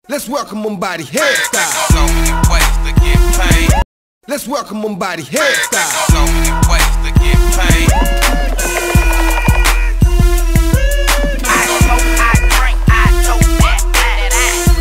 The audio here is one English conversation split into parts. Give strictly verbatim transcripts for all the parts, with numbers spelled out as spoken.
Let's welcome them by the hairstyle. So many ways to get paid. Let's welcome them by the hairstyle. So many ways to get paid. I smoke, I drink, I tote that, that,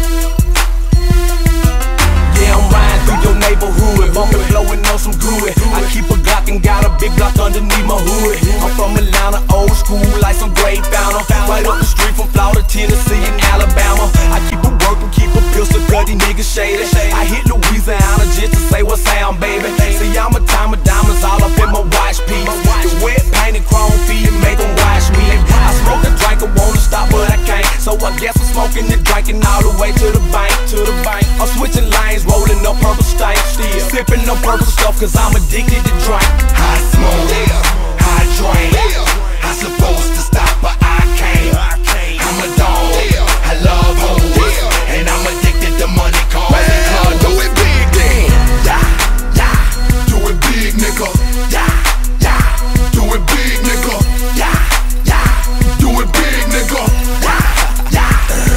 that. Yeah, I'm riding through your neighborhood, bumping, blowing on some good. I keep a Glock and got a big block underneath my hood. I'm from Atlanta, old school, like some great founder. Right up the street from Florida, Tennessee, and Alabama. I keep a working, keep a pistol, cause these niggas shady. I hit Louisiana just to say what's sound, baby. See, I'm a time of diamonds all up in my watch piece. The wet painted chrome feet and make them watch me. I smoke a drink, I wanna stop, but I can't. So I guess I'm smoking and drinking all the way to the bank, to the bank. I'm switching lanes, rolling up purple stank. Still sipping no purple stuff, cause I'm addicted to drink. I smoke, I drink. I'm supposed to stop, but I can't. I'm a dog, I love hoes, and I'm addicted to money, cars and cars. Do it big then, yeah, yeah. Do it big, nigga, yeah, yeah. Do it big, nigga, yeah, yeah. Do it big, nigga, yeah, yeah.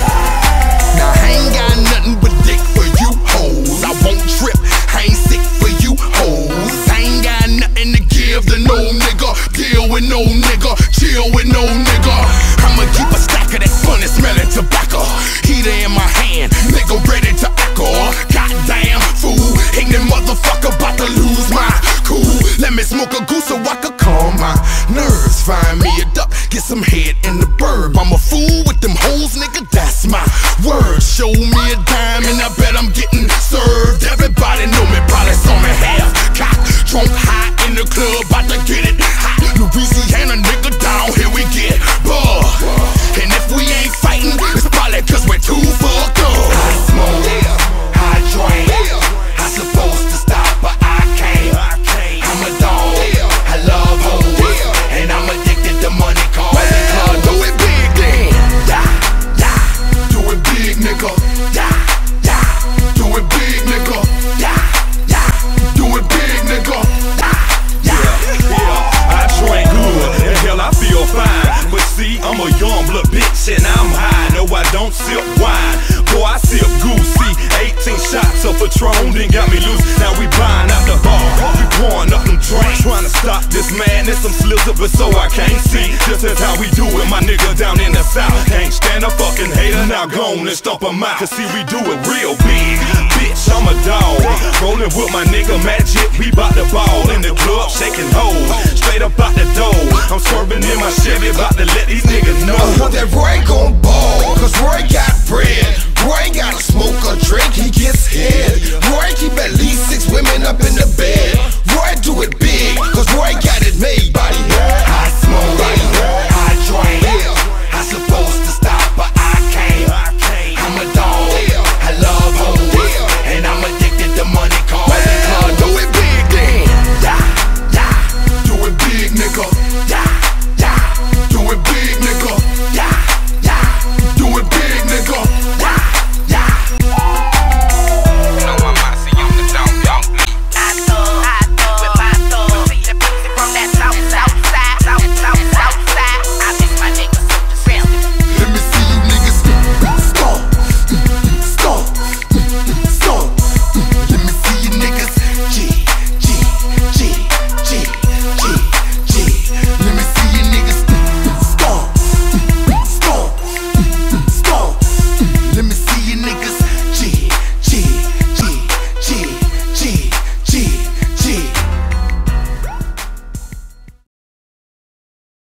Now I ain't got nothing but dick for you hoes. I won't trip, I ain't sick for you hoes. I ain't got nothing to give to no nigga. Deal with no nigga, chill with no nigga. I'ma keep a stack of that funny smelling tobacco. Heater in my hand, nigga ready to echo. Goddamn fool, ignorant motherfucker about to lose my cool. Let me smoke a goose so I could calm my nerves. Find me a duck, get some head in the burb. I'm a fool with them hoes, nigga, that's my word. Show me a dime and I bet I'm getting served. Everybody know me, probably saw me half cock, drunk high in the club, about to get it hot. Louisiana nigga down here we get buh. And if we ain't fighting, it's probably cause we're too fucked up. I smoke, I drink. I'm supposed to stop, but I can't. I'm a dog, I love hoes, and I'm addicted to money, cars and cars. Do it big then, yeah, yeah. Do it big, nigga, yeah, yeah. Do it big, nigga, yeah, yeah. Do it big, nigga, yeah, yeah. Yeah, I drink good, and hell I feel fine. But see, I'm a young blood bitch and I'm high. No, I don't sip wine, boy, I sip goose. See, eighteen shots of Patron, then got me loose. Now we buying out the bar, we pouring up them drinks, trying to stop this madness. Some slizzer, but so I can't see. This is how we do it, my nigga down in the south. Can't stand a fucking hater, now go on and stomp him out. Cause see, we do it real big, bitch, I'm a dog. Rolling with my nigga Magic, we bout the ball. In the club, shaking hoes, straight up out the door. I'm swerving in my Chevy, about to let these niggas know that Roy gon' ball, cause Roy got bread, Roy got